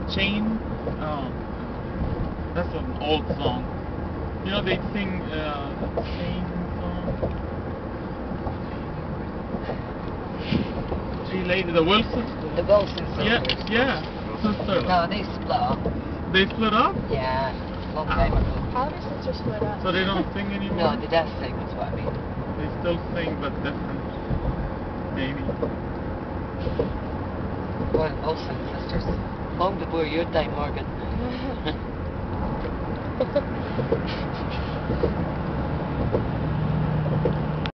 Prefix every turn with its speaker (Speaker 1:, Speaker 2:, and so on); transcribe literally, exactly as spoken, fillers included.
Speaker 1: Chain. Um, that's an old song. You know they sing uh, the Chain song. Three ladies, the Wilson.
Speaker 2: The Wilson
Speaker 1: Yeah,
Speaker 2: sisters.
Speaker 1: yeah, sister.
Speaker 2: No, they split up.
Speaker 1: They split up,
Speaker 2: Yeah, long time ago.
Speaker 3: How did sisters split up?
Speaker 1: so they don't sing anymore.
Speaker 2: No, the death sing is what I mean.
Speaker 1: They still sing, but different. Maybe.
Speaker 2: Well, Wilson sisters. Long before your time, Morgan.